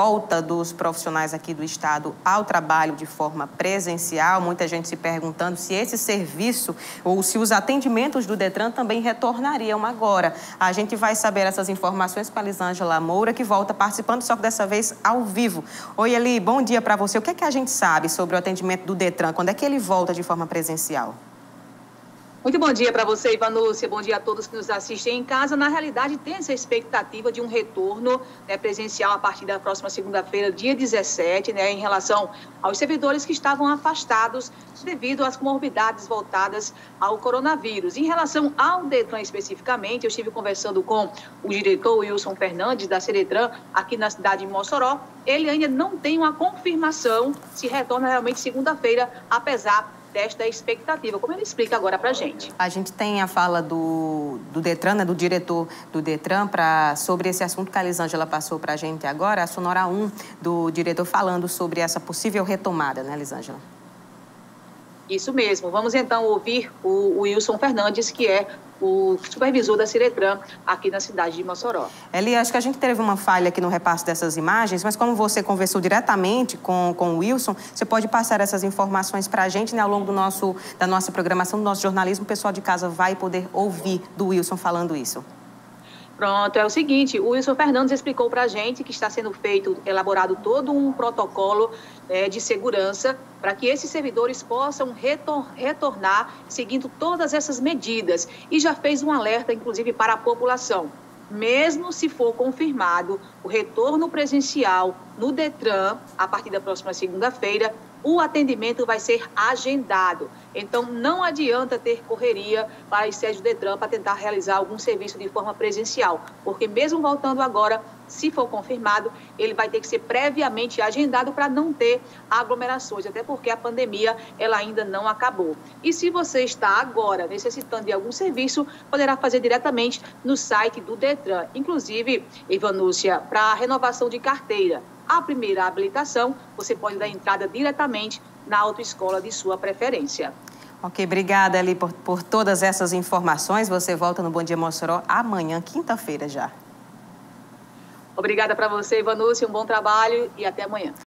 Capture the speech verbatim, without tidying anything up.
volta dos profissionais aqui do Estado ao trabalho de forma presencial. Muita gente se perguntando se esse serviço ou se os atendimentos do Detran também retornariam agora. A gente vai saber essas informações com a Elisângela Moura, que volta participando, só que dessa vez ao vivo. Oi, Eli, bom dia para você. O que é que a gente sabe sobre o atendimento do Detran? Quando é que ele volta de forma presencial? Muito bom dia para você, Ivanúcia. Bom dia a todos que nos assistem em casa. Na realidade, tem essa expectativa de um retorno, né, presencial a partir da próxima segunda-feira, dia dezessete, né, em relação aos servidores que estavam afastados devido às comorbidades voltadas ao coronavírus. Em relação ao Detran especificamente, eu estive conversando com o diretor Wilson Fernandes, da Seretran, aqui na cidade de Mossoró. Ele ainda não tem uma confirmação se retorna realmente segunda-feira, apesar desta expectativa, como ele explica agora para a gente. A gente tem a fala do, do Detran, né, do diretor do Detran, pra, sobre esse assunto que a Elisângela passou para a gente agora, a Sonora um do diretor falando sobre essa possível retomada, né, Elisângela? Isso mesmo. Vamos então ouvir o, o Wilson Fernandes, que é o supervisor da Seretran aqui na cidade de Mossoró. Eli, acho que a gente teve uma falha aqui no repasse dessas imagens, mas como você conversou diretamente com, com o Wilson, você pode passar essas informações para a gente, né, ao longo do nosso, da nossa programação, do nosso jornalismo, o pessoal de casa vai poder ouvir do Wilson falando isso. Pronto, é o seguinte, o Wilson Fernandes explicou para a gente que está sendo feito, elaborado todo um protocolo é, de segurança para que esses servidores possam retor retornar seguindo todas essas medidas e já fez um alerta, inclusive, para a população. Mesmo se for confirmado o retorno presencial no Detran, a partir da próxima segunda-feira, o atendimento vai ser agendado. Então, não adianta ter correria para a sede do Detran para tentar realizar algum serviço de forma presencial, porque mesmo voltando agora, se for confirmado, ele vai ter que ser previamente agendado para não ter aglomerações, até porque a pandemia ela ainda não acabou. E se você está agora necessitando de algum serviço, poderá fazer diretamente no site do Detran. Inclusive, Ivanúcia, para a renovação de carteira, a primeira habilitação, você pode dar entrada diretamente na autoescola de sua preferência. Ok, obrigada, Eli, por, por todas essas informações. Você volta no Bom Dia Mossoró amanhã, quinta-feira já. Obrigada para você, Ivanúcia, um bom trabalho e até amanhã.